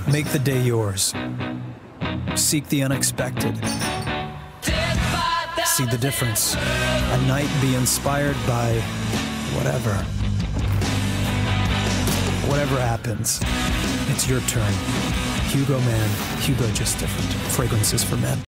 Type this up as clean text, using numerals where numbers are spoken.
Make the day yours. Seek the unexpected. See the difference. A night be inspired by whatever. Whatever happens, it's your turn. Hugo Man, Hugo just different. Fragrances for men.